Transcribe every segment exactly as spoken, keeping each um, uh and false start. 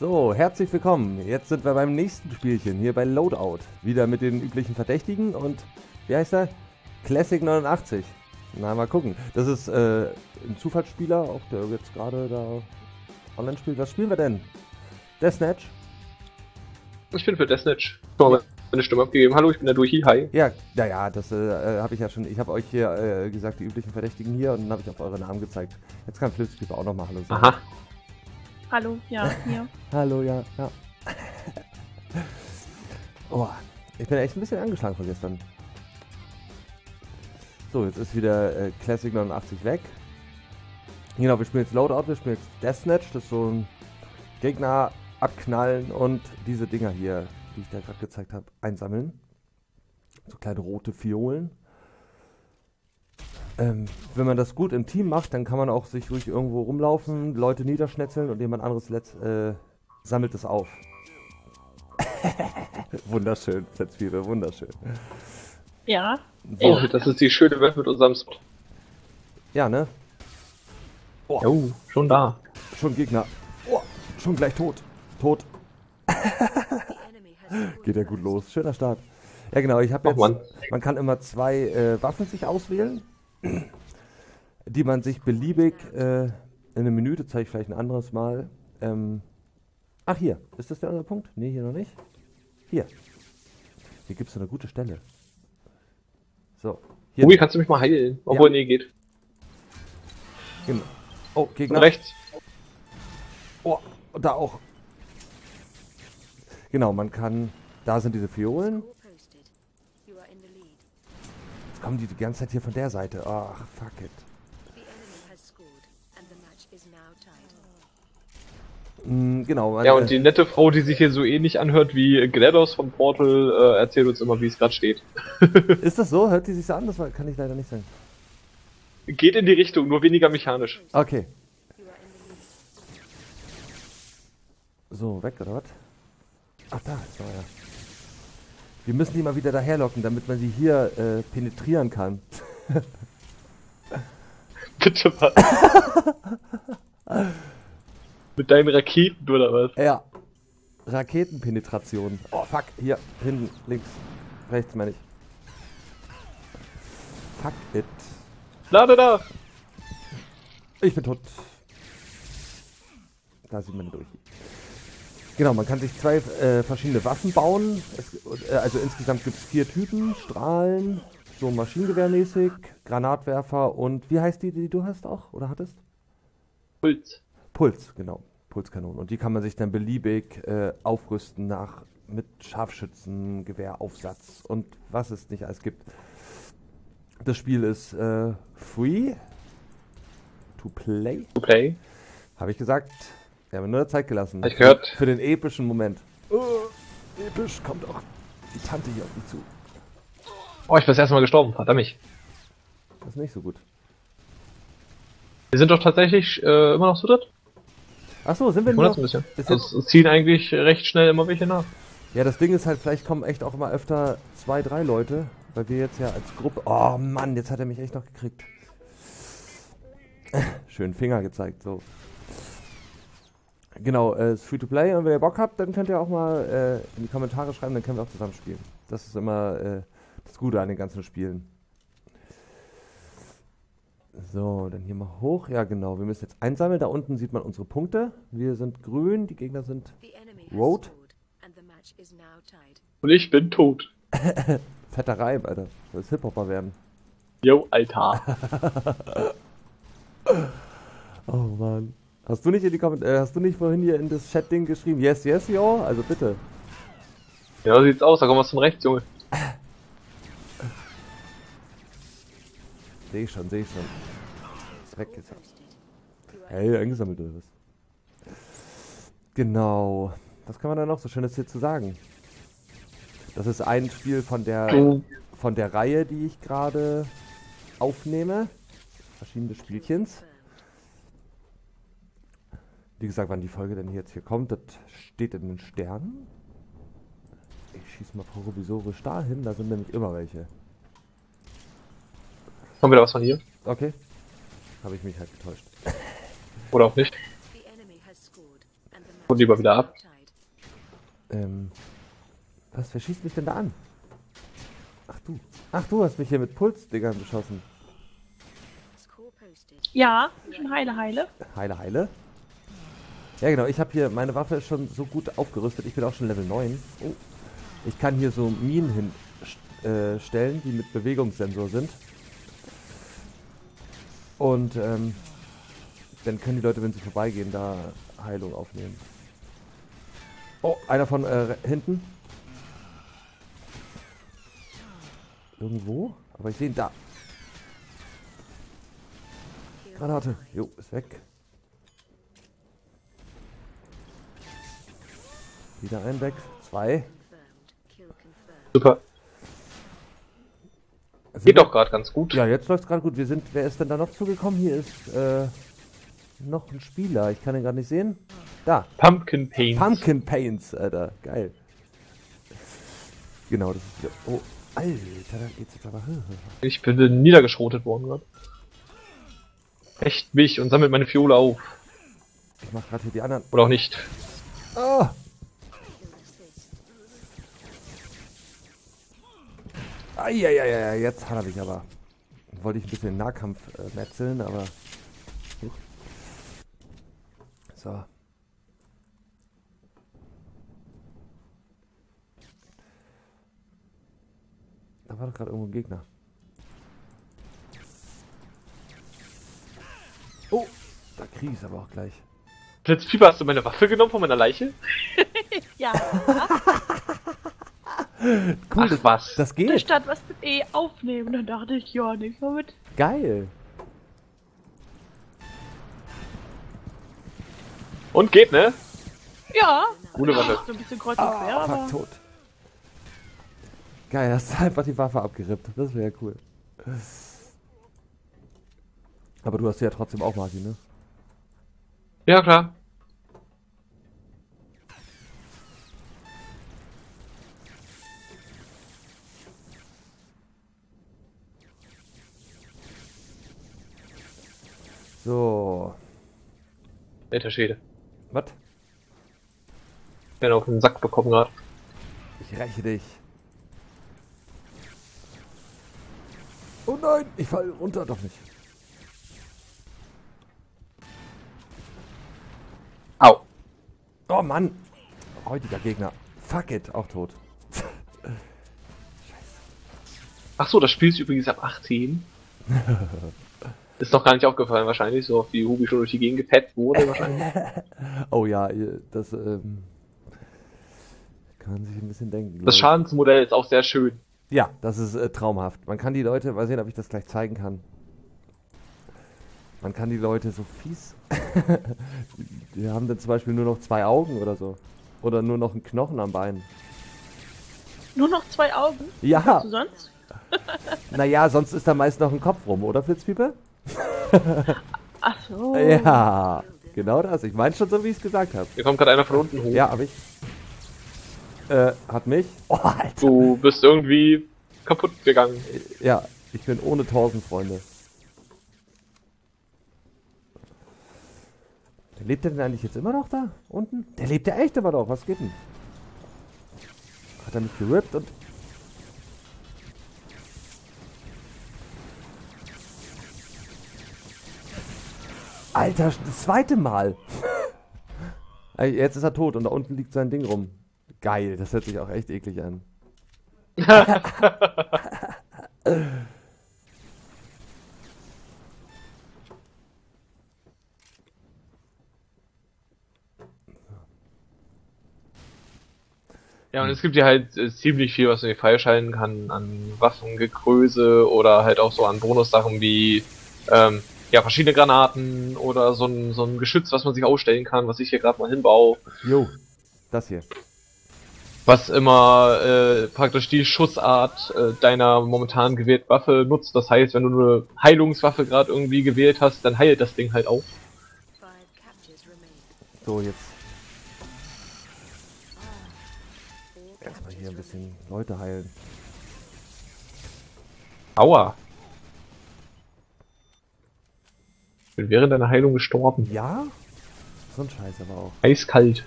So, herzlich willkommen. Jetzt sind wir beim nächsten Spielchen hier bei Loadout. Wieder mit den üblichen Verdächtigen und wie heißt er? Classic neunundachtzig. Na, mal gucken. Das ist äh, ein Zufallsspieler, auch der jetzt gerade da online spielt. Was spielen wir denn? Deathmatch? Ich bin für Deathmatch. Ich habe meine Stimme abgegeben. Hallo, ich bin der Duchi. Hi. Ja, naja, das äh, habe ich ja schon. Ich habe euch hier äh, gesagt, die üblichen Verdächtigen hier, und dann habe ich auf eure Namen gezeigt. Jetzt kann Flipspeaker auch nochmal Hallo sagen. Aha. Hallo, ja, hier. Hallo, ja, ja. Oh, ich bin echt ein bisschen angeschlagen von gestern. So, jetzt ist wieder äh, Classic neunundachtzig weg. Genau, wir spielen jetzt Loadout, wir spielen jetzt Deathmatch. Das ist so ein Gegner abknallen und diese Dinger hier, die ich da gerade gezeigt habe, einsammeln. So kleine rote Fiolen. Ähm, wenn man das gut im Team macht, dann kann man auch sich ruhig irgendwo rumlaufen, Leute niederschnetzeln und jemand anderes letzt, äh, sammelt es auf. Wunderschön, Fetzviere, wunderschön. Ja. Oh, das ist die schöne Welt mit unserem Spot. Ja, ne? Oh, oh schon da. Schon Gegner. Oh, schon gleich tot. Tot. Geht ja gut los. Schöner Start. Ja genau, ich habe jetzt, Mann. man kann immer zwei äh, Waffen sich auswählen, die man sich beliebig äh, in einem Menü, das zeige ich vielleicht ein anderes Mal. Ähm, ach hier, ist das der andere Punkt? Ne, hier noch nicht. Hier. Hier gibt es eine gute Stelle. So. Hier Ui, kannst du mich mal heilen? Obwohl, Ja. nee, geht. Genau. Oh, Von Gegner. rechts. Oh, und da auch. Genau, man kann, da sind diese Fiolen. Jetzt kommen die die ganze Zeit hier von der Seite. Ach, fuck it. Mm, genau. Man, Ja, äh, und die nette Frau, die sich hier so ähnlich anhört wie GLaDOS von Portal, äh, erzählt uns immer, wie es gerade steht. Ist das so? Hört die sich so an? Das war- kann ich leider nicht sagen. Geht in die Richtung, nur weniger mechanisch. Okay. So, weg oder was? Ach, da ist er ja. Wir müssen die mal wieder daherlocken, damit man sie hier äh, penetrieren kann. Bitte was? Mit deinen Raketen oder was? Ja. Raketenpenetration. Oh, fuck. Hier, hinten, links, rechts meine ich. Fuck it. Lade da! Ich bin tot. Da sieht man durch. Genau, man kann sich zwei äh, verschiedene Waffen bauen. Es, äh, also insgesamt gibt es vier Typen. Strahlen, so maschinengewehrmäßig, Granatwerfer und wie heißt die, die du hast auch oder hattest? Puls. Puls, genau. Pulskanonen. Und die kann man sich dann beliebig äh, aufrüsten nach mit Scharfschützen, Gewehraufsatz und was es nicht alles gibt. Das Spiel ist äh, free to play. To play. Habe ich gesagt. Wir haben nur Zeit gelassen. Hab ich gehört. Für den epischen Moment. Oh, episch, kommt auch die Tante hier auf mich zu. Oh, ich bin das erste Mal gestorben, verdammt mich. Das ist nicht so gut. Wir sind doch tatsächlich äh, immer noch zu dritt. Achso, sind wir Ich nur wundert noch? ein bisschen. Ist Also, es ziehen eigentlich recht schnell immer welche nach. Ja, das Ding ist halt, vielleicht kommen echt auch immer öfter zwei, drei Leute, weil wir jetzt ja als Gruppe... Oh Mann, jetzt hat er mich echt noch gekriegt. Schön Finger gezeigt, so. Genau, es ist free to play und wenn ihr Bock habt, dann könnt ihr auch mal äh, in die Kommentare schreiben, dann können wir auch zusammen spielen. Das ist immer äh, das Gute an den ganzen Spielen. So, dann hier mal hoch. Ja genau, wir müssen jetzt einsammeln. Da unten sieht man unsere Punkte. Wir sind grün, die Gegner sind rot. Und ich bin tot. Fetter Reim, Alter. Das ist Hip-Hopper werden. Yo, Alter. Oh Mann. Hast du nicht in die Komment äh, hast du nicht vorhin hier in das Chat-Ding geschrieben? Yes, yes, yo? Also bitte. Ja, so sieht's aus, da kommen wir zum Rechts, Junge. Seh ich schon, seh ich schon. Ist weg jetzt. Hey, eingesammelt oder was? Genau. Was kann man da noch so Schönes hier zu sagen? Das ist ein Spiel von der von der Reihe, die ich gerade aufnehme. Verschiedene Spielchens. Wie gesagt, wann die Folge denn jetzt hier kommt, das steht in den Sternen. Ich schieße mal provisorisch dahin, da sind nämlich immer welche. Kommt wieder was von hier? Okay. Habe ich mich halt getäuscht. Oder auch nicht? Und lieber wieder ab. Ähm. Was, wer schießt mich denn da an? Ach du. Ach, du hast mich hier mit Pulsdingern beschossen. Ja, schon heile, heile. Heile, heile. Ja genau, ich habe hier, meine Waffe ist schon so gut aufgerüstet. Ich bin auch schon Level neun. Oh. Ich kann hier so Minen hinstellen, äh, stellen, die mit Bewegungssensor sind. Und ähm, dann können die Leute, wenn sie vorbeigehen, da Heilung aufnehmen. Oh, einer von äh, hinten. Irgendwo? Aber ich sehe ihn da. Granate. Jo, ist weg. Wieder ein weg. Zwei. Super. Sind Geht wir- doch gerade ganz gut. Ja, jetzt läuft es gerade gut. Wir sind. Wer ist denn da noch zugekommen? Hier ist äh, noch ein Spieler. Ich kann ihn gerade nicht sehen. Da. Pumpkin Paint. Pumpkin Paints, Alter. Geil. Genau, das ist wieder. Oh, Alter, da geht's jetzt aber. Ich bin niedergeschrotet worden gerade. Echt mich und sammelt meine Fiole auf. Ich mach gerade hier die anderen. Oder auch nicht. Oh. Eieiei, jetzt hat er mich aber. Wollte ich ein bisschen im Nahkampf äh, metzeln, aber. Nicht. So. Da war doch gerade irgendwo ein Gegner. Oh, da krieg ich's aber auch gleich. Blitzpieper, hast du meine Waffe genommen von meiner Leiche? Ja, Cool, Ach das, was. das da geht. stand was mit E aufnehmen. Dann dachte ich, ja, nicht mal mit. Geil. Und geht, ne? Ja. Gute Waffe. So ein bisschen kreuz und quer, Ah, fuck, aber. tot. Geil, hast du einfach die Waffe abgerippt. Das wäre cool. Aber du hast sie ja trotzdem auch, Martin, ne? Ja, klar. So. Alter Schwede. Was? Ich bin auf den Sack bekommen gerade. Ich räche dich. Oh nein, ich fall runter, doch nicht. Au. Oh Mann. Heutiger Gegner. Fuck it, auch tot. Ach so, das Spiel ist übrigens ab achtzehn. Ist noch gar nicht aufgefallen wahrscheinlich, so auf wie Hubi schon durch die Gegend gepetzt wurde wahrscheinlich. Oh ja, ihr- das ähm, kann man sich ein bisschen denken. glaub Das ich. Schadensmodell ist auch sehr schön. Ja, das ist äh, traumhaft. Man kann die Leute, mal sehen, ob ich das gleich zeigen kann. Man kann die Leute so fies. Die haben dann zum Beispiel nur noch zwei Augen oder so. Oder nur noch einen Knochen am Bein. Nur noch zwei Augen. Ja, Was du sonst? naja, sonst ist da meist noch ein Kopf rum, oder Flitzpiepe? Ach so. Ja, genau das. Ich meine schon so, wie ich es gesagt habe. Hier kommt gerade einer von unten hoch. Ja, hab ich. Äh, hat mich. Oh, Alter. Du bist irgendwie kaputt gegangen. Ja, ich bin ohne tausend Freunde. Der lebt der denn eigentlich jetzt immer noch da? Unten? Der lebt ja echt immer noch. Was geht denn? Hat er mich gerippt und... Alter, das zweite Mal. Ey, jetzt ist er tot und da unten liegt sein Ding rum. Geil, das hört sich auch echt eklig an. Ja, und es gibt ja halt äh, ziemlich viel, was man hier freischalten kann an Waffengegröße oder halt auch so an Bonussachen wie ähm, ja, verschiedene Granaten oder so ein, so ein Geschütz, was man sich ausstellen kann, was ich hier gerade mal hinbaue. Jo, das hier. Was immer äh, praktisch die Schussart äh, deiner momentan gewählten Waffe nutzt. Das heißt, wenn du eine Heilungswaffe gerade irgendwie gewählt hast, dann heilt das Ding halt auch. So, jetzt. Erstmal hier ein bisschen Leute heilen. Aua. Ich bin während deiner Heilung gestorben. Ja? So ein Scheiß aber auch. Eiskalt.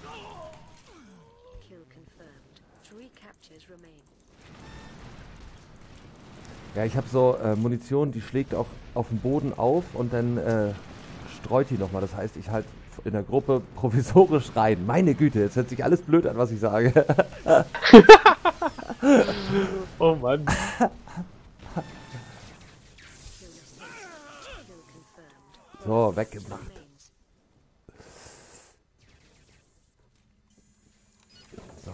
Ja, ich habe so äh, Munition, die schlägt auch auf dem Boden auf und dann äh, streut die nochmal. Das heißt, ich halt in der Gruppe provisorisch rein. Meine Güte, jetzt hört sich alles blöd an, was ich sage. Oh Mann. So, weggemacht. So.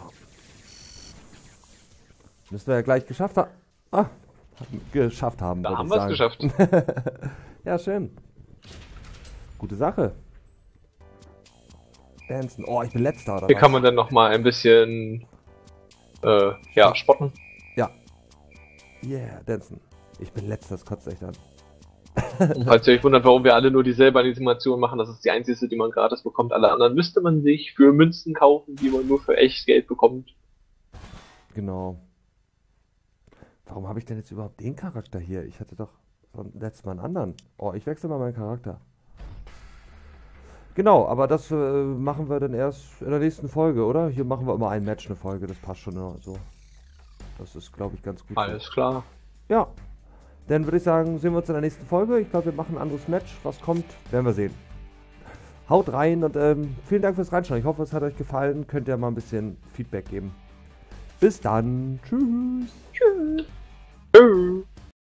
Müssen wir ja gleich geschafft haben. Ah, geschafft haben, Da würde haben ich wir es sagen. geschafft. Ja, schön. Gute Sache. Dancen. Oh, ich bin letzter, oder Hier was? kann man dann nochmal ein bisschen äh, ja, spotten. Ja. Yeah, dancen. Ich bin letzter, das kotzt echt an. Und falls ihr euch wundert, warum wir alle nur dieselbe Animation machen, das ist die einzige, die man gratis bekommt. Alle anderen müsste man sich für Münzen kaufen, die man nur für echt Geld bekommt. Genau. Warum habe ich denn jetzt überhaupt den Charakter hier? Ich hatte doch letztes Mal einen anderen. Oh, ich wechsle mal meinen Charakter. Genau, aber das äh, machen wir dann erst in der nächsten Folge, oder? Hier machen wir immer ein Match, eine Folge, das passt schon ja, so. Das ist, glaube ich, ganz gut. Alles klar. Ja, dann würde ich sagen, sehen wir uns in der nächsten Folge. Ich glaube, wir machen ein anderes Match. Was kommt, werden wir sehen. Haut rein und ähm, vielen Dank fürs Reinschauen. Ich hoffe, es hat euch gefallen. Könnt ihr mal ein bisschen Feedback geben. Bis dann. Tschüss. Tschüss. Tschüss.